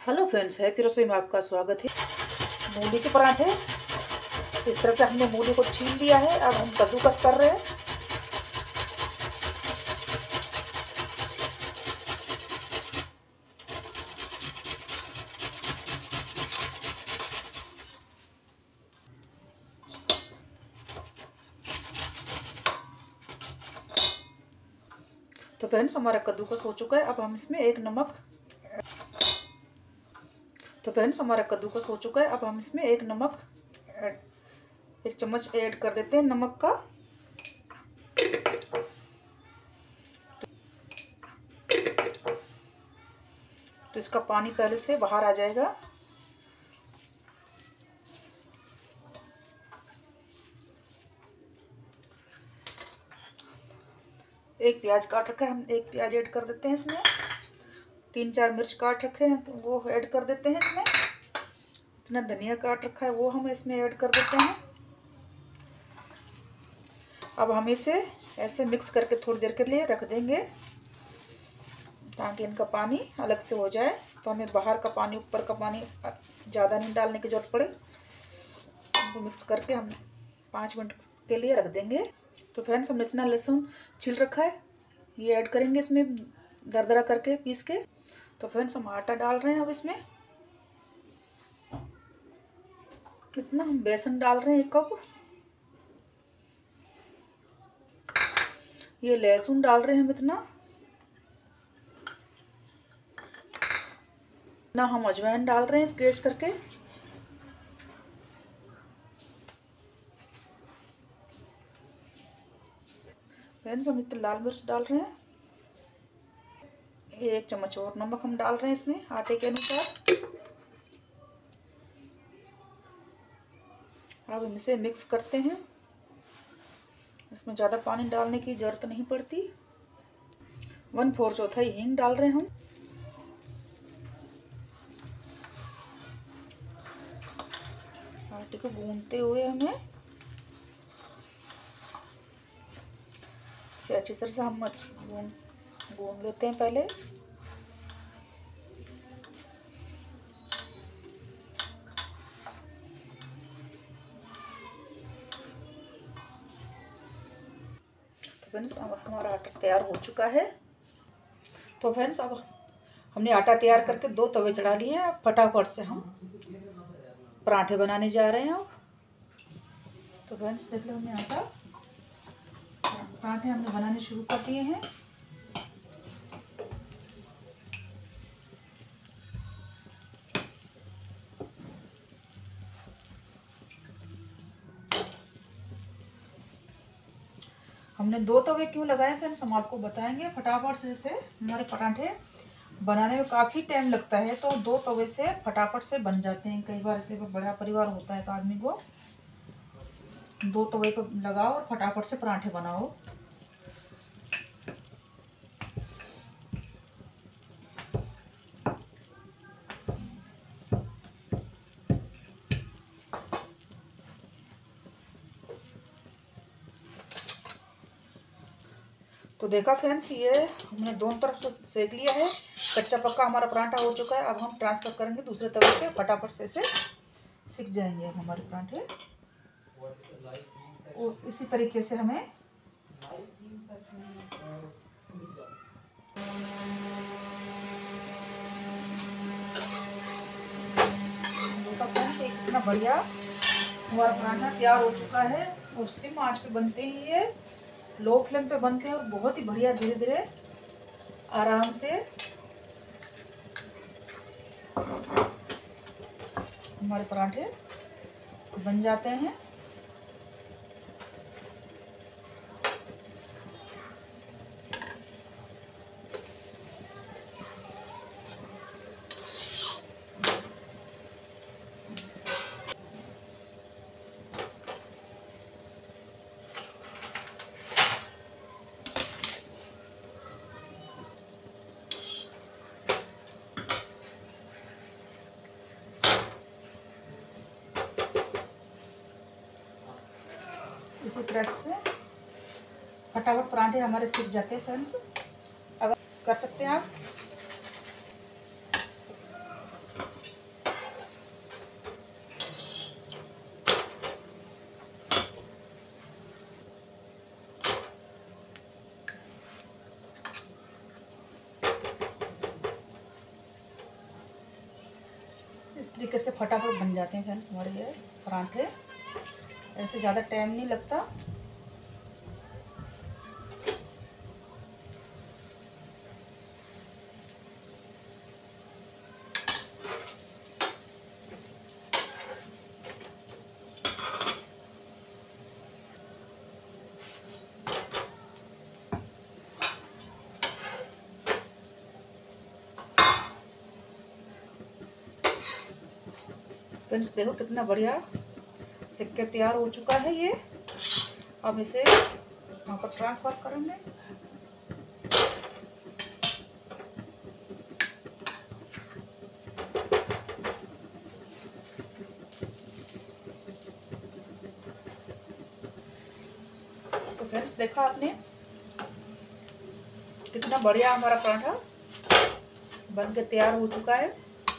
Hello friends, है फिर रसोई में आपका स्वागत है। मूली के पराठे इस तरह से हमने मूली को छील लिया है। अब हम कद्दूकस कर रहे हैं। तो फ्रेंड्स, हमारा कद्दूकस हो चुका है। अब हम इसमें एक नमक एक चम्मच ऐड कर देते हैं नमक का। तो इसका पानी पहले से बाहर आ जाएगा। एक प्याज काट रखा है, हम एक प्याज ऐड कर देते हैं इसमें। 3-4 मिर्च काट रखे हैं, वो ऐड कर देते हैं इसमें। इतना धनिया काट रखा है, वो हम इसमें ऐड कर देते हैं। अब हम इसे ऐसे मिक्स करके थोड़ी देर के लिए रख देंगे ताकि इनका पानी अलग से हो जाए। तो हमें बाहर का पानी, ऊपर का पानी ज़्यादा नहीं डालने की ज़रूरत पड़े। इनको मिक्स करके हम 5 मिनट के लिए रख देंगे। तो फ्रेंड्स, हमने इतना लहसुन छिल रखा है, ये ऐड करेंगे इसमें दरदरा करके पीस के। तो फ्रेंड्स, हम आटा डाल रहे हैं। अब इसमें इतना हम बेसन डाल रहे हैं, 1 कप। ये लहसुन डाल रहे हैं हम इतना हम अजवाइन डाल रहे हैं ग्रेट करके। फ्रेंड्स, हम इतना लाल मिर्च डाल रहे हैं। 1 चम्मच और नमक हम डाल रहे हैं इसमें आटे के अनुसार। अब हम इसे मिक्स करते हैं। इसमें ज़्यादा पानी डालने की ज़रूरत नहीं पड़ती। 1/4 हींग डाल रहे हैं हम। आटे को गूंदते हुए हमें इसे अच्छी तरह से हम गूंद लेते हैं पहले। तो फ्रेंड्स, अब हमारा आटा तैयार हो चुका है। तो फ्रेंड्स, अब हमने आटा तैयार करके 2 तवे चढ़ा लिए हैं। फटाफट से हम पराठे बनाने जा रहे हैं। अब तो फ्रेंड्स, देख लो, हमने पराठे हमने बनाने शुरू कर दिए हैं। हमने 2 तवे क्यों लगाए फ्रेंड्स, हम आपको बताएंगे। फटाफट से हमारे पराठे बनाने में काफ़ी टाइम लगता है, तो 2 तवे से फटाफट से बन जाते हैं। कई बार ऐसे बड़ा परिवार होता है तो आदमी को 2 तवे पर लगाओ और फटाफट से पराठे बनाओ। तो देखा फ्रेंड्स, ये हमने दोनों तरफ से सेक लिया है। कच्चा पक्का हमारा पराठा हो चुका है। अब हम ट्रांसफर करेंगे दूसरे तवे पे। फटाफट से इसे सिक जाएंगे अब हमारे पराठे। और इसी तरीके से हमें इतना बढ़िया हमारा पराठा तैयार हो चुका है। और सिम आंच पे बनते हैं, ये लो फ्लेम पे बनते हैं और बहुत ही बढ़िया धीरे धीरे आराम से हमारे पराठे बन जाते हैं। इसी तरह से फटाफट पराठे हमारे सिक जाते हैं फ्रेंड्स। अगर कर सकते हैं आप। इस तरीके से फटाफट बन जाते हैं फ्रेंड्स हमारे ये पराठे। ऐसे ज़्यादा टाइम नहीं लगता। फ्रेंड्स देखो कितना बढ़िया सिक के तैयार हो चुका है ये। अब इसे वहाँ पर ट्रांसफर करेंगे। तो फ्रेंड्स देखा आपने कितना बढ़िया हमारा पराठा बन के तैयार हो चुका है,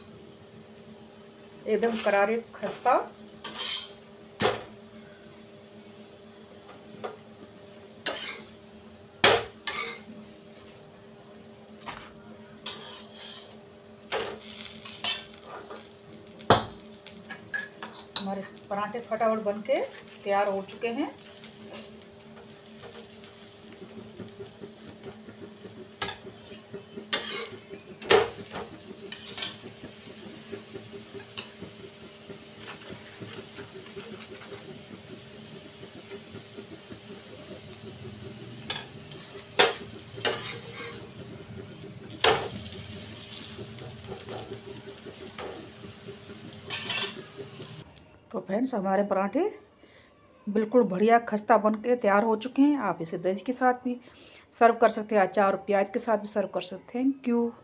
एकदम करारे खस्ता। हमारे पराठे फटाफट बन के तैयार हो चुके हैं। तो फ्रेंड्स हमारे पराठे बिल्कुल बढ़िया खस्ता बन के तैयार हो चुके हैं। आप इसे दही के साथ भी सर्व कर सकते हैं, अचार और प्याज के साथ भी सर्व कर सकते हैं। Thank you.